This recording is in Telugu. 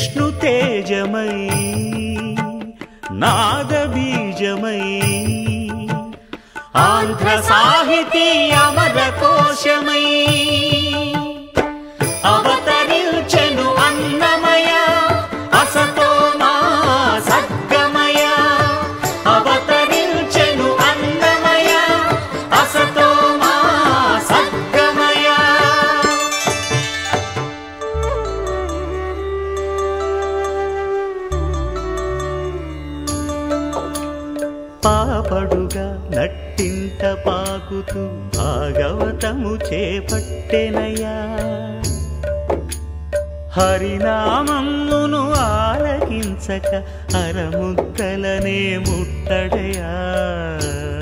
విష్ణు తేజమై నాద బీజమై ఆంధ్ర సాహితీ అమర కోశమై అవతరించెను అన్నమయ అసతో మా సద్గమయ అవతరించెను అన్నమయ అసతో మా సద్గమయ పాపడుగా నట్టింట పాకుతూ భాగవతము చేపట్టెనయా హరినామమును ఆలకించక అరముద్దలనే ముట్టడయా